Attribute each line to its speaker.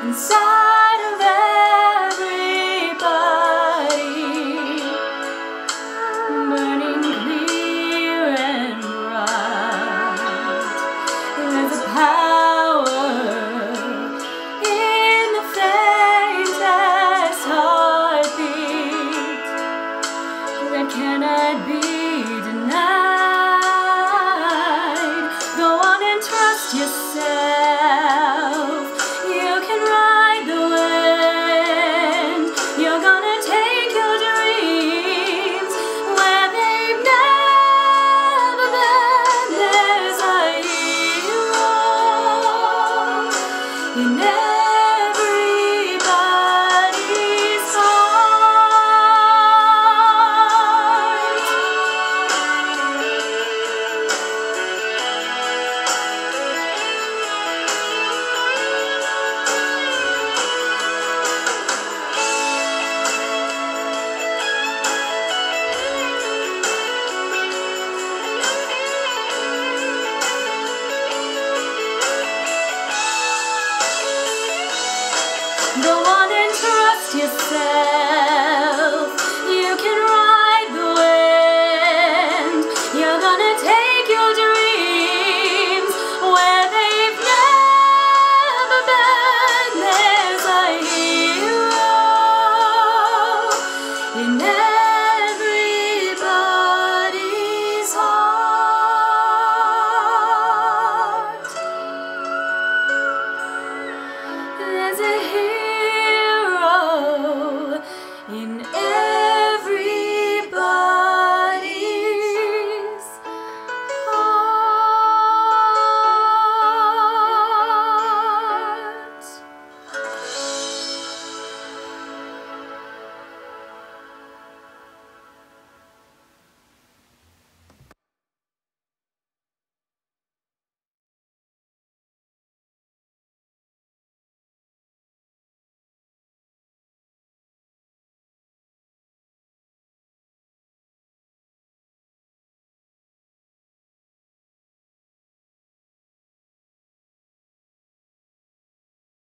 Speaker 1: inside of everybody, burning clear and bright. There's a power in the faintest heartbeat that cannot be denied. Go on and trust yourself. You can ride the wind. You're gonna take your dreams where they've never been. There's a hero in everybody's heart. Go on and trust yourself. You can run.